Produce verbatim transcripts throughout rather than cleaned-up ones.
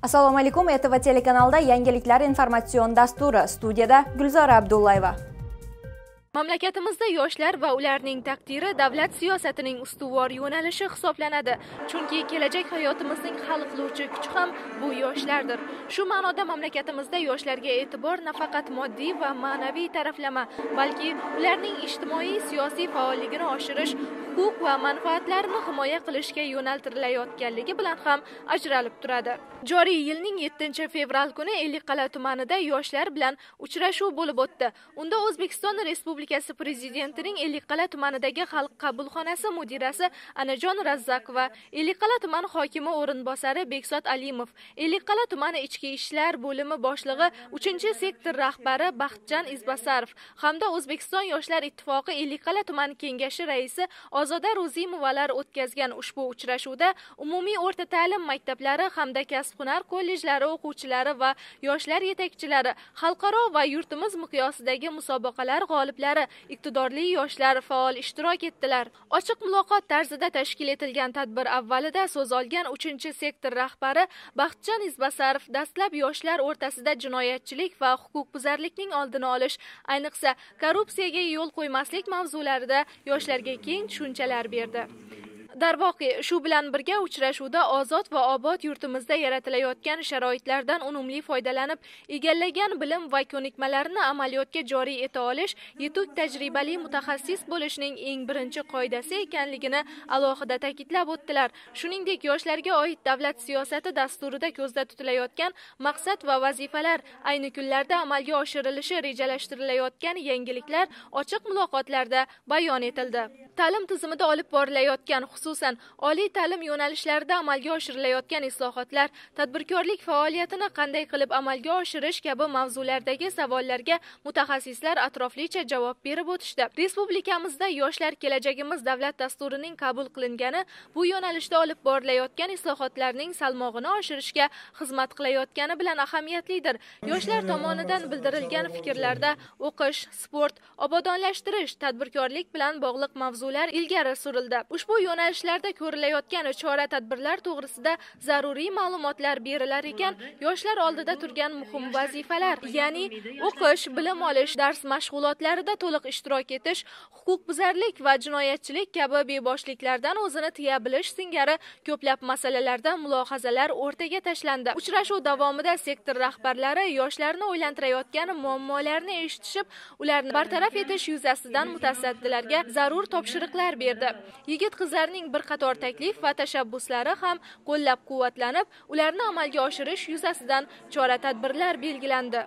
Assalomu alaykum, E T V telekanalida yangiliklar informatsion dasturi. Studiyada Gulzora Abdullayeva. Mamlakatimizda yoshlar va ularning taqdiri davlat siyosatining ustuvor yo'nalishi hisoblanadi. Chunki kelajak hayotimizning hal qiluvchi kuchi ham bu yoshlardir. Shu ma'noda mamlakatimizda yoshlarga e'tibor nafaqat moddiy va ma'naviy taraflama, balki ularning ijtimoiy, siyosiy faolligini oshirish, huquq va manfaatlarini himoya qilishga yo'naltirilayotganligi bilan ham ajralib turadi. Joriy yilning yettinchi fevral kuni Ellikqal'a tumanida yoshlar bilan uchrashuv bo'lib o'tdi. Unda O'zbekiston Respublikasi Prezidentining Ellikqal'a tumanidagi xalq qabulxonasi mudirasi Anajon Razzaqova, Ellikqal'a tuman hokimi o'rinbosari Bekzod Alimov, Ellikqal'a tumani ichki ishlar bo'limi boshlig'i uchinchi sektor rahbari Baxtjon Izbasarov hamda O'zbekiston Yoshlar ittifoqi Ellikqal'a tuman kengashi raisi Ozoda Ro'zimovalar o'tkazgan ushbu uchrashuvda umumiy o'rta ta'lim maktablari hamda kasb-hunar kollejlari o'quvchilari va yoshlar yetakchilari, xalqaro va yurtimiz miqyosidagi musobaqalar g'oliblari, iqtidorli yoshlar faol ishtirok etdilar. Ochiq muloqot tarzida tashkil etilgan tadbir avvalida so'z olgan uchinchi sektor rahbari Baxtjon Izbasarov dastlab yoshlar o'rtasida jinoyatchilik va huquqbuzarlikning oldini olish, ayniqsa korrupsiyaga yo'l qo'ymaslik mavzularida yoshlarga keng tushunchalar berdi. Darvoqe, shu bilan birga uchrashuvda ozod va obod yurtimizda yaratilayotgan sharoitlardan unumli foydalanib, egallagan bilim va ko'nikmalarini amaliyotga joriy eta olish yetuk tajribali mutaxassis bo'lishning eng birinchi qoidasi ekanligini alohida ta'kidlab o'tdilar. Shuningdek, yoshlarga oid davlat siyosati dasturida ko'zda tutilayotgan maqsad va vazifalar, ayni kunlarda amalga oshirilishi rejalashtirilayotgan yangiliklar ochiq muloqotlarda bayon etildi. Ta'lim tizimida olib borilayotgan xususan oliy ta'lim yo'nalishlarida amalga oshirilayotgan islohotlar, tadbirkorlik faoliyatini qanday qilib amalga oshirish kabi mavzulardagi savollarga mutaxassislar atroflicha javob berib o'tishdi. Respublikamizda Yoshlar kelajagimiz davlat dasturining qabul qilingani bu yo'nalishda olib borilayotgan islohotlarning salmog'ini oshirishga xizmat qilayotgani bilan ahamiyatlidir. Yoshlar tomonidan bildirilgan fikrlarda o'qish, sport, obodonlashtirish, tadbirkorlik bilan bog'liq mavzular ilgari surildi. Ushbu yo'nalishlarda ko'rilayotgan chora-tadbirlar to'g'risida zaruriy ma'lumotlar berilar ekan, yoshlar oldida turgan muhim vazifalar, ya'ni o'qish, bilim olish, dars mashg'ulotlarida to'liq ishtirok etish, huquqbuzarlik va jinoyatchilik kabi beboshliklardan o'zini tiya bilish singari ko'plab masalalarda mulohazalar o'rtaga tashlandi. Uchrashuv davomida sektor rahbarlari yoshlarni o'ylantirayotgan muammolarni eshitishib, ularni bartaraf etish yuzasidan mutasaddilarga zarur topshiriqlar berdi. Yigit-qizlarning bir qator taklif va tashabbuslari ham qo'llab-quvvatlanib, ularni amalga oshirish yuzasidan chora-tadbirlar belgilandi.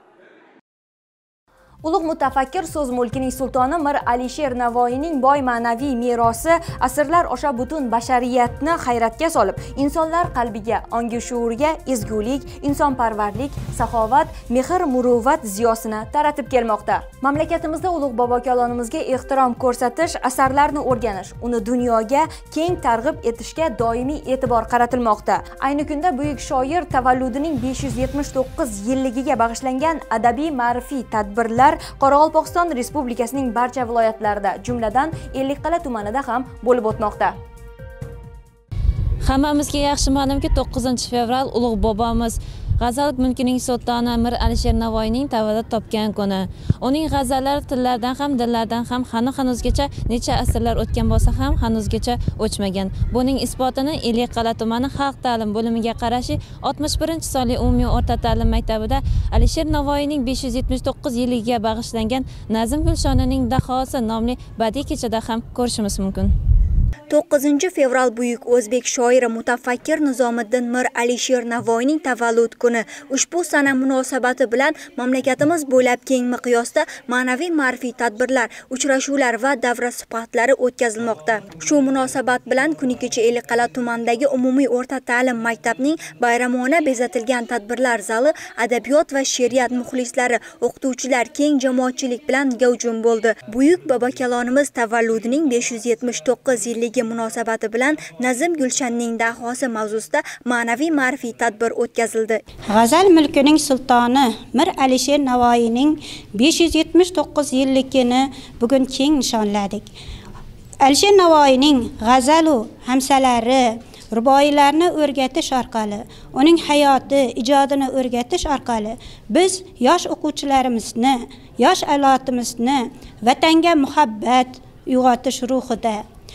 Ulug' mutafakkir so'z mulkining sultoni Mir Alisher Navoiyning boy ma'naviy merosi asrlar osha butun bashariyatni hayratga solib, insonlar qalbiga, ongi shuuriga ezgulik, insonparvarlik, saxovat, mehr, muruvvat ziyosini taratib kelmoqda. Mamlakatimizda ulug' bobo kalonimizga ehtirom ko'rsatish, asarlarni o'rganish, uni dunyoga keng targ'ib etishga doimiy e'tibor qaratilmoqda. Ayni kunda buyuk shoir tavalludining besh yuz yetmish to'qqiz yilligiga bag'ishlangan adabiy ma'rifiy tadbirlar Qoraqalpog'iston Respublikasining barcha viloyatlarida, jumladan Ellikqal'a tumanida ham bo'lib o'tmoqda. Hammamizga yaxshi ma'lumki, to'qqizinchi fevral ulug' bobomiz G'azal mulkining sultoni Mir Alisher Navoiyning tavallud topgan kuni. Uning g'azallari tillardan ham, dillardan ham hanuzgacha necha asrlar o'tgan bo'lsa ham hanuzgacha o'chmagan. Buning isbotini Ellikqal'a tumani xalq ta'lim bo'limiga qarashi oltmish birinchi sonli umumiy o'rta ta'lim maktabida Alisher Navoiyning besh yuz yetmish to'qqiz yiliga bag'ishlangan Nazm Gulshonining dahosi nomli badiiy kechada ham ko'rishimiz mumkin. to'qqizinchi fevral buyuk o'zbek shoiri mutafakkir Nizomiddin Mir Alisher Navoiyning tavallud kuni. Ushbu sana munosabati bilan mamlakatimiz bo'ylab keng miqyosda ma'naviy ma'rifiy tadbirlar, uchrashuvlar va davra suhbatlari o'tkazilmoqda. Shu munosabat bilan kuni kecha Ellikqal'a tumanidagi umumiy o'rta ta'lim maktabining bayramona bezatilgan tadbirlar zali adabiyot va she'riyat muxlislari, o'qituvchilar keng jamoatchilik bilan gavjum bo'ldi. Buyuk bobo kalonimiz tavalludining besh yuz yetmish to'qqiz yilligi munosabati bilan Nazm Gulshanning dahosi mavzusida ma'naviy ma'rifiy tadbir o'tkazildi. G'azal mulkining sultoni Mir Alisher Navoiyning besh yuz yetmish to'qqiz yilligini bugun keng nishonladik. Alisher Navoiyning g'azalu hamsalari ruboiylarni o'rgatish orqali, uning hayoti, ijodini o'rgatish orqali biz yosh o'quvchilarimizni, yosh avlodimizni vatanga muhabbat uyg'otish ruhida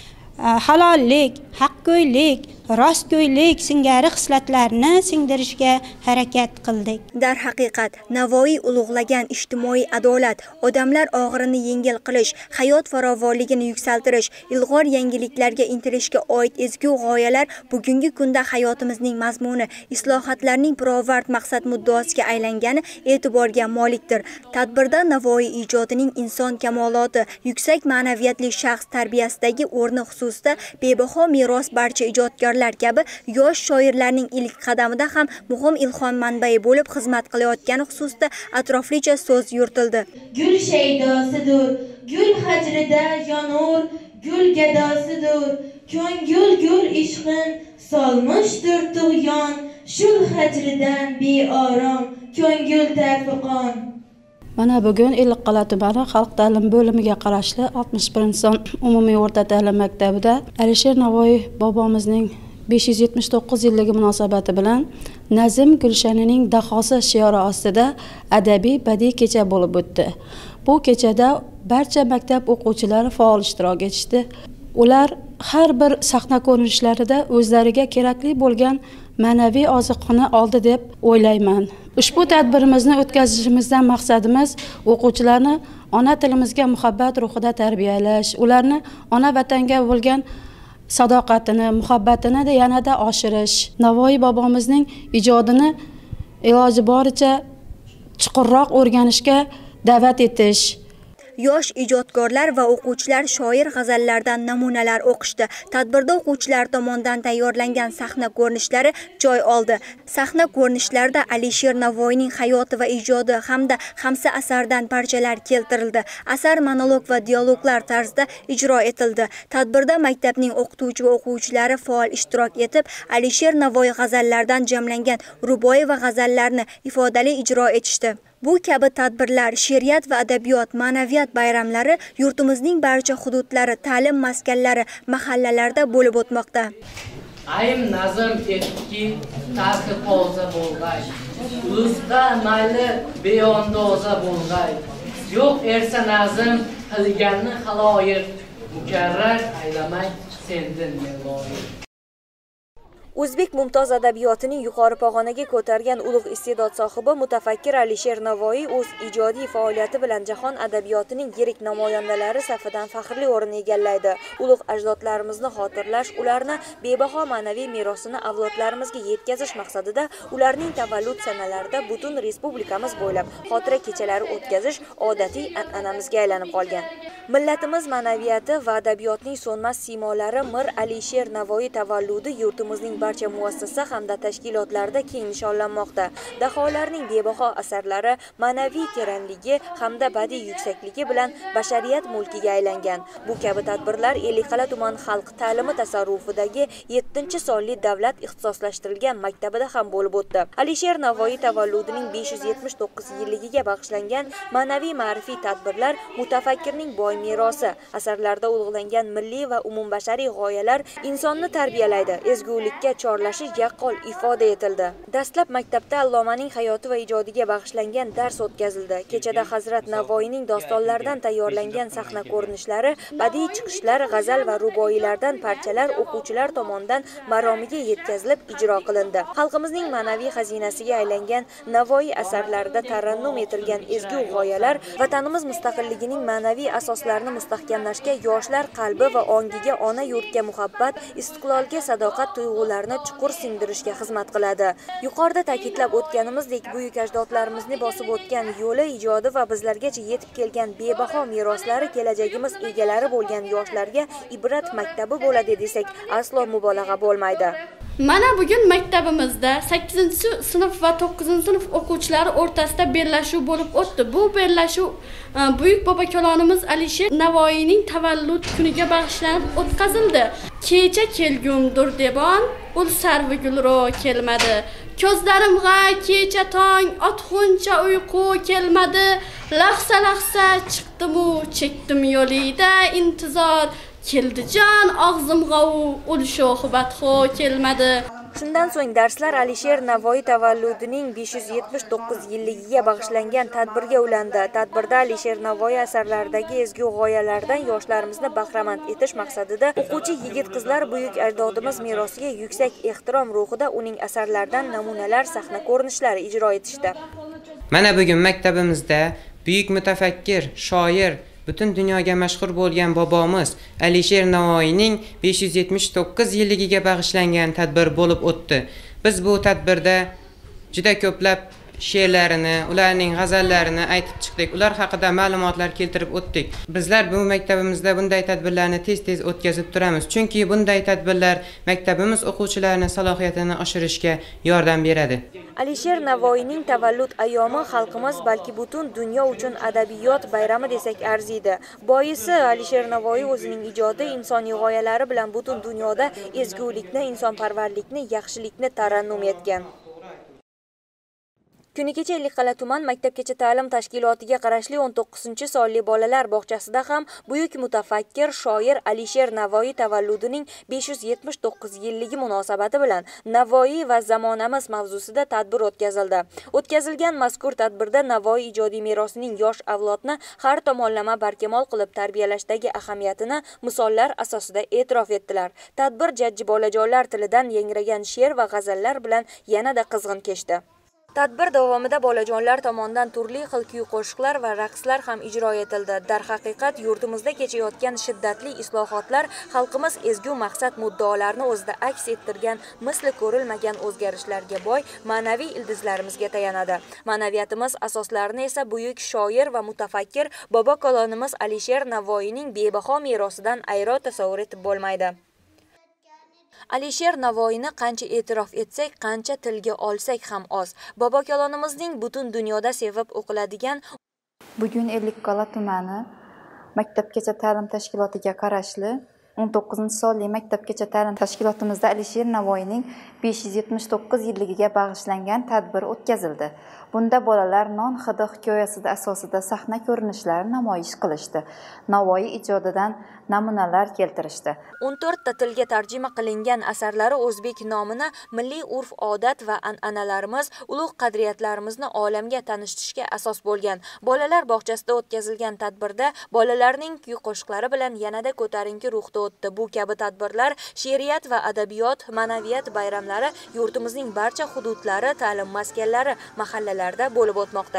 halollik, haqqo'ylik, rostgo'ylik singari xislatlarni singdirishga harakat qildik. Darhaqiqat, Navoiy ulug'lagan ijtimoiy adolat, odamlar og'irini yengil qilish, hayot farovonligini yuksaltirish, ilg'or yangiliklarga intilishga oid ezgu g'oyalar bugungi kunda hayotimizning mazmuni, islohotlarning pirovard maqsad muddosiga aylangani e'tiborga molikdir. Tadbirda Navoiy ijodining inson kamoloti, yuksak ma'naviyatli shaxs tarbiyasidagi o'rni xususida bebaho meros barcha ijodkorlar kabi yosh shoirlarning ilk qadamida ham muhim ilhom manbai bo'lib xizmat qilayotgani xususida atroflicha so'z yuritildi. Gul shaydosidir, gul hajrida yonur, gul gadosidir, ko'ngil gul ishqin solmishdir tug'yon, shul hajridan beorom, ko'ngil tarfiqon. Mana bugun Ellikqal'a tumani xalq ta'lim bo'limiga qarashli oltmish birinchi son umumiy o'rta ta'lim maktabida Alisher Navoiy bobomizning besh yuz yetmish to'qqiz yilligi munosabati bilan Nazm Gulshanining dahosi shiori ostida adabiy badiiy kecha bo'lib o'tdi. Bu kechada barcha maktab o'quvchilari faol ishtirok etishdi. Ular har bir sahna ko'rinishlarida o'zlariga kerakli bo'lgan ma'naviy oziqni oldi deb o'ylayman. Ushbu tadbirimizni o'tkazishimizdan maqsadimiz o'quvchilarni ona tilimizga muhabbat ruhida tarbiyalash, ularni ona vatanga bo'lgan sadoqatini, muhabbatini yanada oshirish, Navoiy bobomizning ijodini iloji boricha chuqurroq o'rganishga da'vat etish. Yosh ijodkorlar va o'quvchilar shoir g'azallaridan namunalar o'qishdi. Tadbirda o'quvchilar tomonidan tayyorlangan sahna ko'rinishlari joy oldi. Sahna ko'rinishlarida Alisher Navoiyning hayoti va ijodi hamda xamsa asardan parchalar keltirildi. Asar monolog va dialoglar tarzida ijro etildi. Tadbirda maktabning o'qituvchi va o'quvchilari faol ishtirok etib, Alisher Navoiy g'azallaridan jamlangan ruboiy va g'azallarni ifodali ijro etishdi. Bu kabi tadbirlar, she'riyat va adabiyot, ma'naviyat bayramlari yurtimizning barcha hududlari, ta'lim maskanlari, mahallalarda bo'lib o'tmoqda. Ayim nazm etki tarixi toza bo'lg'ay, ulusda mayli beondoza bo'lg'ay, yo'q ersa nazm qilganni haloyiq, mukarrar aylamay sendin meloyiq. O'zbek mumtoz adabiyotining yuqori pog'onaga ko'targan ulug' iste'dod sohibi mutafakkir Alisher Navoiy o'z ijodiy faoliyati bilan jahon adabiyotining yirik namoyandalari safidan faxrli o'rin egallaydi. Ulug' ajdodlarimizni xotirlash, ularni bebaho ma'naviy merosini avlodlarimizga yetkazish maqsadida ularning tavallud sanalarida butun respublikamiz bo'ylab xotira kechalari o'tkazish odatiy an'anamizga aylanib qolgan. Millatimiz ma'naviyati va adabiyotning so'nmas siymolari Mir Alisher Navoiy tavalludi yurtimizning barcha muassasa hamda tashkilotlarda keng nishonlanmoqda. Daholarning bebaho asarlari ma'naviy teranligi hamda badiiy yuksakligi bilan bashariyat mulkiga aylangan. Bu kabi tadbirlar Ellikqal'a tuman xalq ta'limi tasarrufidagi yettinchi sonli davlat ixtisoslashtirilgan maktabida ham bo'lib o'tdi. Alisher Navoiy tavalludining besh yuz yetmish to'qqiz yilligiga bag'ishlangan ma'naviy ma'rifiy tadbirlar mutafakkirning boy merosi, asarlarda ulug'langan milliy va umumbashariy g'oyalar insonni tarbiyalaydi, ezgulikka chorlashi yaqqol ifoda etildi. Dastlab maktabda allomaning hayoti va ijodiga bag'ishlangan dars o'tkazildi. Kechada Hazrat Navoiyning dostonlaridan tayyorlangan sahna ko'rinishlari, badiiy chiqishlar, g'azal va ruboiylardan parchalar o'quvchilar tomonidan maromiga yetkazilib ijro qilindi. Xalqimizning ma'naviy xazinasiga aylangan Navoiy asarlarida tarannum etilgan ezgu g'oyalar vatanimiz mustaqilligining ma'naviy asoslarini mustahkamlashga, yoshlar qalbi va ongiga ona yurtga muhabbat, istiqlolga sadoqat tuyg'ularini chuqur singdirishga xizmat qiladi. Yuqorida ta'kidlab o'tganimizdek, buyuk ajdodlarimizni bosib o'tgan yo'li, ijodi va bizlargacha yetib kelgan bebaho meroslari kelajagimiz egalari bo'lgan yoshlarga ibrat maktabi bo'ladi desak, aslo mubolag'a bo'lmaydi. Mana bugun maktabimizda sakkizinchi sinf va to'qqizinchi sinf o'quvchilari o'rtasida bellashuv bo'lib o'tdi. Bu bellashuv buyuk bobokalonimiz Alisher Navoiyning tavallud kuniga bag'ishlanib o'tkazildi. Kecha kelgumdur debon, ul sarvi gulro kelmadi. Ko'zlarimga kecha tong otxuncha uyqu kelmadi. Lahza lahza chiqdim-u, chekdim yo'lida intizor. keldijon og'zimga ul sho'xibat xo kelmadi. Shundan so'ng darslar Alisher Navoiy tavalludining besh yuz yetmish to'qqiz yilligiga bag'ishlangan tadbirga ulandi. Tadbirda Alisher Navoiy asarlaridagi ezgu g'oyalardan yoshlarimizni bahramand etish maqsadida o'quvchi yigit-qizlar buyuk ajdodimiz merosiga yuksak ehtirom ruhida uning asarlaridan namunalar, sahna ko'rinishlari ijro etishdi. Mana bugun maktabimizda buyuk mutafakkir, shoir, butun dunyoga mashhur bo'lgan bobomiz Alisher Navoiyning besh yuz yetmish to'qqiz yilligiga bag'ishlangan tadbir bo'lib o'tdi. Biz bu tadbirda juda ko'plab she'rlarini, ularning g'azallarini aytib chiqdik. Ular haqida ma'lumotlar keltirib o'tdik. Bizlar bu maktabimizda bunday tadbirlarni tez-tez o'tkazib turamiz. Chunki bunday tadbirlar maktabimiz o'quvchilarining salohiyatini oshirishga yordam beradi. Alisher Navoiyning tavallud ayyomi xalqimiz, balki butun dunyo uchun adabiyot bayrami desak arziydi. Boisi Alisher Navoiy o'zining ijodi, insoniy g'oyalari bilan butun dunyoda ezgulikni, insonparvarlikni, yaxshilikni tarannum etgan. Kuni kecha Ellikqal'a tuman maktabgacha ta'lim tashkilotiga qarashli o'n to'qqizinchi sonli bolalar bog'chasida ham buyuk mutafakkir, shoir Alisher Navoiy tavalludining besh yuz yetmish to'qqiz yilligi munosabati bilan Navoiy va zamonamiz mavzusida tadbir o'tkazildi. O'tkazilgan mazkur tadbirda Navoiy ijodiy merosining yosh avlodni har tomonlama barkamol qilib tarbiyalashdagi ahamiyatini misollar asosida e'tirof etdilar. Tadbir jajji bolajonlar tilidan yangragan she'r va g'azallar bilan yanada qizg'in kechdi. Tadbir davomida bolajonlar tomonidan turli xil kuy-qo'shiqlar va raqslar ham ijro etildi. Darhaqiqat yurtimizda kechayotgan shiddatli islohotlar xalqimiz ezgu maqsad muddaolarini o'zida aks ettirgan misli ko'rilmagan o'zgarishlarga boy ma'naviy ildizlarimizga tayanadi. Ma'naviyatimiz asoslarini esa buyuk shoir va mutafakkir bobo kalonimiz Alisher Navoiyning bebaho merosidan ayro tasavvur etib bo'lmaydi. Alisher Navoiyni qancha e'tirof etsak, qancha tilga olsak ham oz. Bobo kalonimizning butun dunyoda sevib o'qiladigan bugun Ellikqal'a tumani maktabgacha ta'lim tashkilotiga qarashli o'n to'qqizinchi sonli maktabgacha ta'lim tashkilotimizda Alisher Navoiyning besh yuz yetmish to'qqiz yilligiga bag'ishlangan tadbir o'tkazildi. Bunda bolalar non hidi hikoyasida asosida sahna ko'rinishlarini namoyish qilishdi. Navoiy ijodidan namunalar keltirishdi. o'n to'rtta tilga tarjima qilingan asarlari o'zbek nomini, milliy urf-odat va an'analarimiz, ulug' qadriyatlarimizni olamga tanishtirishga asos bo'lgan. Bolalar bog'chasida o'tkazilgan tadbirda bolalarning kuy-qo'shiqlari bilan yanada ko'tarinki ruhda o'tdi. Bu kabi tadbirlar she'riyat va adabiyot, ma'naviyat bayramlari yurtimizning barcha hududlari, ta'lim maskanlari, mahallalarda bo'lib o'tmoqda.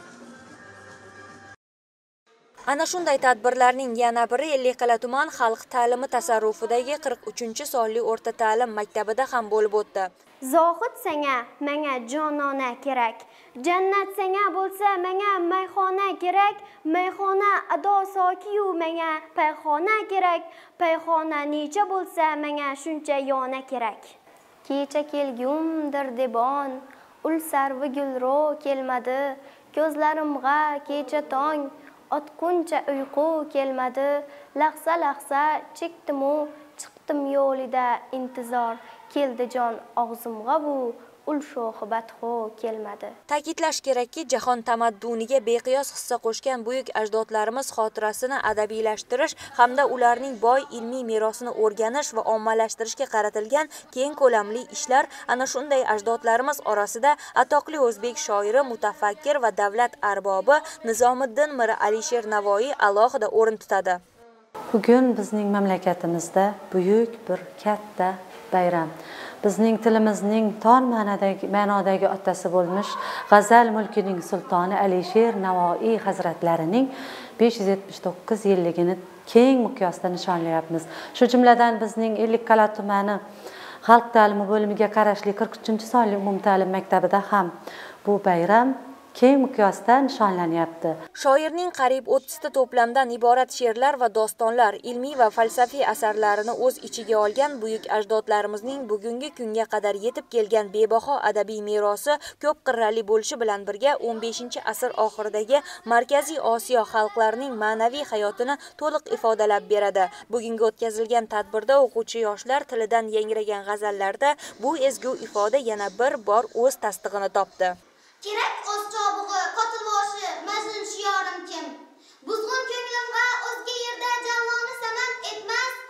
Ana shunday tadbirlarning yana biri Ellikqal'a tuman xalq ta'limi tasarrufidagi qirq uchinchi sonli o'rta ta'lim maktabida ham bo'lib o'tdi. Zohid sanga, menga jonona kerak. Jannat sanga bo'lsa, menga mayxona kerak. Mayxona ado soki-yu menga payxona kerak. Payxona necha bo'lsa, menga shuncha yona kerak. Kecha kelgumdir debon, ul sarvi gulro kelmadi. Ko'zlarimga kecha tong otquncha uyqu kelmadi. Lahza lahza chekdim-u, chiqdim yo'lida intizor. Keldi jon og'zimga bu ul sho'xibat xo kelmadi. Ta'kidlash kerakki, jahon tamadduniga beqiyos hissa qo'shgan buyuk ajdodlarimiz xotirasini adabiylashtirish hamda ularning boy ilmiy merosini o'rganish va ommalashtirishga qaratilgan keng ko'lamli ishlar ana shunday ajdodlarimiz orasida atoqli o'zbek shoiri, mutafakkir va davlat arbobi Nizomiddin Mir Alisher Navoiy alohida o'rin tutadi. Bugun bizning mamlakatimizda buyuk bir katta bayram. Bizning tilimizning ton ma'nodagi ma'nodagi otasi bo'lmish g'azal mulkining sultoni Alisher Navoiy hazratlarining besh yuz yetmish to'qqiz yilligini keng miqyosda nishonlayapmiz. Shu jumladan bizning Ellikqal'a tumani xalq ta'limi bo'limiga qarashli qirq uchinchi sonli umumta'lim maktabida ham bu bayram keng miqyosda nishonlanyapti. Shoirning qariyb o'ttizta to'plamdan iborat she'rlar va dostonlar, ilmiy va falsafiy asarlarini o'z ichiga olgan buyuk ajdodlarimizning bugungi kunga qadar yetib kelgan bebaho adabiy merosi ko'p qirrali bo'lishi bilan birga o'n beshinchi asr oxiridagi Markaziy Osiyo xalqlarining ma'naviy hayotini to'liq ifodalab beradi. Bugungi o'tkazilgan tadbirda o'quvchi yoshlar tilidan yangragan g'azallarda bu ezgu ifoda yana bir bor o'z tasdig'ini topdi. Kerak o'z chobug'i, qotilboshi, majnun shiyorim kim? Buzg'un ko'nglimga o'zga yerda javoni samam etmas.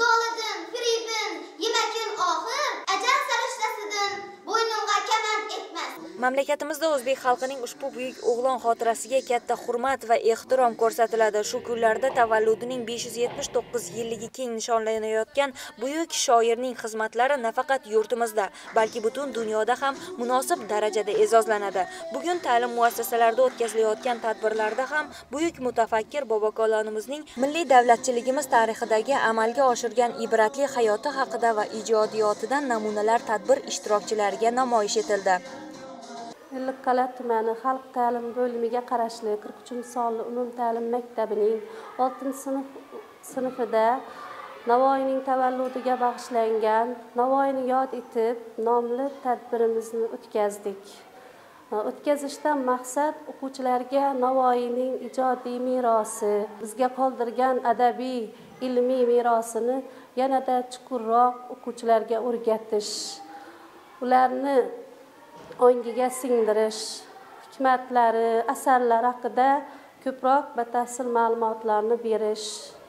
zolidim, firibin, yemakin oxir, ajal sarishtasidan bo'ynimga kamand etmas. Mamlakatimizda o'zbek xalqining ushbu buyuk o'g'lon xotirasiga katta hurmat va ehtirom ko'rsatiladi. Shu kunlarda tavalludining besh yuz yetmish to'qqiz yilligi keng nishonlanayotgan buyuk shoirning xizmatlari nafaqat yurtimizda, balki butun dunyoda ham munosib darajada e'zozlanadi. Bugun ta'lim muassasalarida o'tkazilayotgan tadbirlarda ham buyuk mutafakkir bobokalonimizning milliy davlatchiligimiz tarixidagi amalga oshirgan ibratli hayoti haqida va ijodiyotidan namunalar tadbir ishtirokchilariga namoyish etildi. Ellikqal'a tumani xalq ta'lim bo'limiga qarashli qirq uchinchi sonli umumta'lim maktabining oltinchi sinf sinfida Navoiyning tavalludiga bag'ishlangan Navoiyni yod etib nomli tadbirimizni o'tkazdik. O'tkazishdan maqsad o'quvchilarga Navoiyning ijodiy merosi, bizga qoldirgan adabiy, ilmiy merosini yanada chuqurroq o'quvchilarga o'rgatish, ularni ongiga singdirish, hikmatlari, asarlari haqida ko'proq batafsil ma'lumotlarni berish.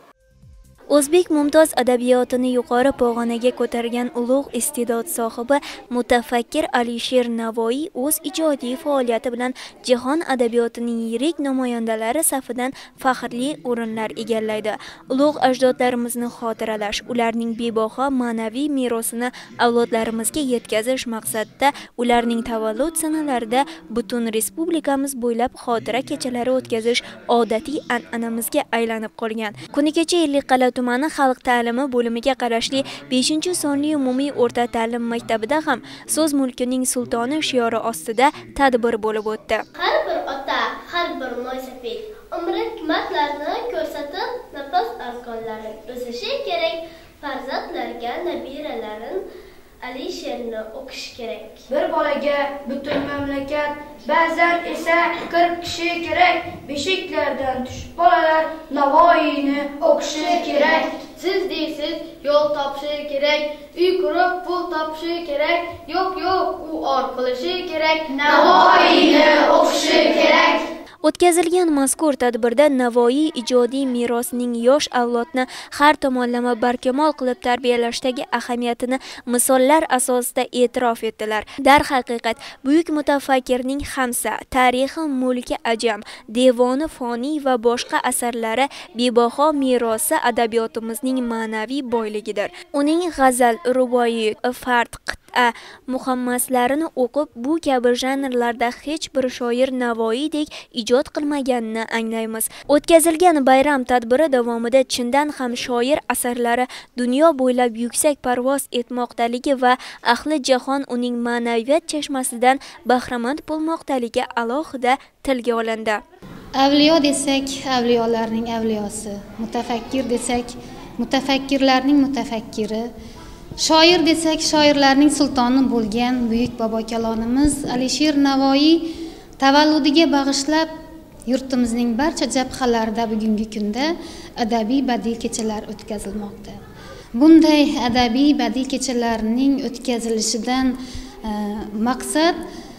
O'zbek mumtoz adabiyotini yuqori pog'onaga ko'targan ulug' iste'dod sohibi mutafakkir Alisher Navoiy o'z ijodiy faoliyati bilan jahon adabiyotining yirik namoyandalari safidan faxrli o'rinlar egallaydi. Ulug' ajdodlarimizni xotiralash, ularning bebaho ma'naviy merosini avlodlarimizga yetkazish maqsadida ularning tavallud sanalarida butun respublikamiz bo'ylab xotira kechalari o'tkazish odatiy an'anamizga aylanib qolgan. Kuni kecha Ellikqal'a tumani xalq ta'limi bo'limiga qarashli beshinchi sonli umumiy o'rta ta'lim maktabida ham so'z mulkining sultoni shiori ostida tadbir bo'lib o'tdi. Har bir ota, har bir mo'ysafid umri hikmatlarini ko'rsatib, nafas arkonlari o'sishi kerak. Farzandlarga nabiralarin Alisherni o'qish kerak. Bir bolaga butun mamlakat, ba'zan esa qirq kishi kerak. Beshiklardan tushib bolalar Navoiyni o'qishi kerak. Siz deysiz, yo'l topishi kerak, uy qurib pul topishi kerak. Yo'q, yo'q, u or qilishi kerak. Navoiyni o'qishi kerak. O'tkazilgan mazkur tadbirda Navoiy ijodiy merosining yosh avlodni har tomonlama barkamol qilib tarbiyalashdagi ahamiyatini misollar asosida e'tirof etdilar. Darhaqiqat, buyuk mutafakkirning Hamsa, Tarixi Mulki Ajam, Devoni Foniy va boshqa asarlari bebaho merosi adabiyotimizning ma'naviy boyligidir. Uning g'azal, ruboiy, fard, qit'a, muhammaslarini o'qib, bu kabi janrlarda hech bir shoir Navoiydek ijod qilmaganini anglaymiz. O'tkazilgan bayram tadbiri davomida chindan ham shoir asarlari dunyo bo'ylab yuksak parvoz etmoqdaligi va ahli jahon uning ma'naviyat chashmasidan bahramand bo'lmoqdaligi alohida tilga olindi. Avliyo desak, avliyolarning avliyosi, mutafakkir desak, mutafakkirlarning mutafakkiri, shoir desak, shoirlarning sultoni bo'lgan buyuk bobokalonimiz Alisher Navoiy tavalludiga bag'ishlab yurtimizning barcha jabhalarida bugungi kunda adabiy badiiy kechalar o'tkazilmoqda. Bunday adabiy badiiy kechalarning o'tkazilishidan e, maqsad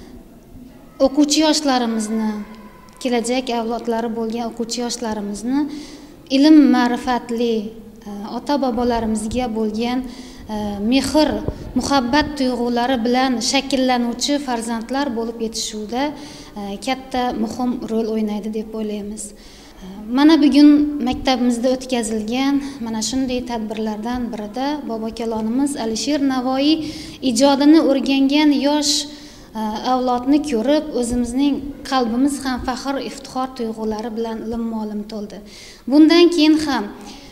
o'quvchi yoshlarimizni, kelajak avlodlari bo'lgan o'quvchi yoshlarimizni ilm ma'rifatli e, ota bobolarimizga bo'lgan mehr, muhabbat tuyg'ulari bilan shakllanuvchi farzandlar bo'lib yetishuvda katta muhim rol o'ynaydi deb o'ylaymiz. Mana bugun maktabimizda o'tkazilgan mana shunday tadbirlardan birida bobokalonimiz Alisher Navoiy ijodini o'rgangan yosh avlodni ko'rib, o'zimizning qalbimiz ham faxr, iftixor tuyg'ulari bilan lim-molim to'ldi. Bundan keyin ham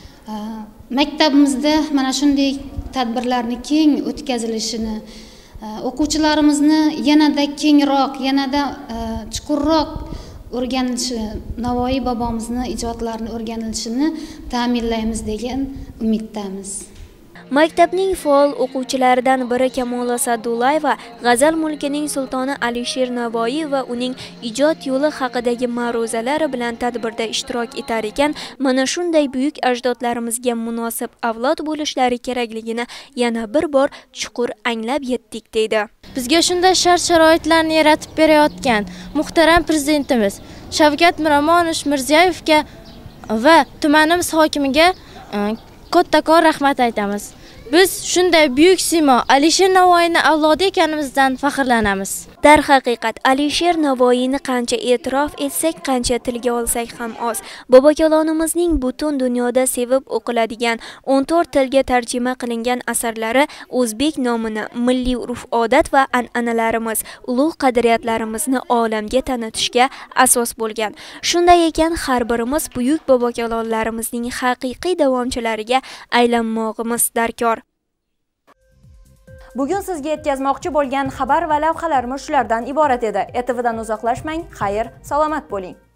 maktabimizda mana shunday tadbirlarni keng o'tkazilishini, o'quvchilarimizni yanada kengroq, yanada chuqurroq o'rganilishi, Navoiy bobomizni ijodlarini o'rganilishini ta'minlaymiz degan umiddamiz. Maktabning faol o'quvchilaridan biri Kamola Sa'dullayeva g'azal mulkining sultoni Alisher Navoiy va uning ijod yo'li haqidagi ma'ruzalari bilan tadbirda ishtirok etar ekan, mana shunday buyuk ajdodlarimizga munosib avlod bo'lishlari kerakligini yana bir bor chuqur anglab yetdik deydi. Bizga shunday shart-sharoitlarni yaratib berayotgan muhtaram prezidentimiz Shavkat Miromonovich Mirziyoyevga va tumanimiz hokimiga kattakon rahmat aytamiz. Biz shunday buyuk simo Alisher Navoiyning avlodi ekanimizdan faxrlanamiz. Darhaqiqat Alisher Navoiyni qancha e'tirof etsak, qancha tilga olsak ham oz. Bobokalonimizning butun dunyoda sevib o'qiladigan o'n to'rt tilga tarjima qilingan asarlari o'zbek nomini, milliy urf-odat va an'analarimiz, ulug' qadriyatlarimizni olamga tanitishga asos bo'lgan. Shunday ekan, har birimiz buyuk bobokalonlarimizning haqiqiy davomchilariga aylanmog'imiz darkor. Bugun sizga yetkazmoqchi bo'lgan xabar va lavhalarimiz shulardan iborat edi. E T Vdan uzoqlashmang, xayr, salomat bo'ling.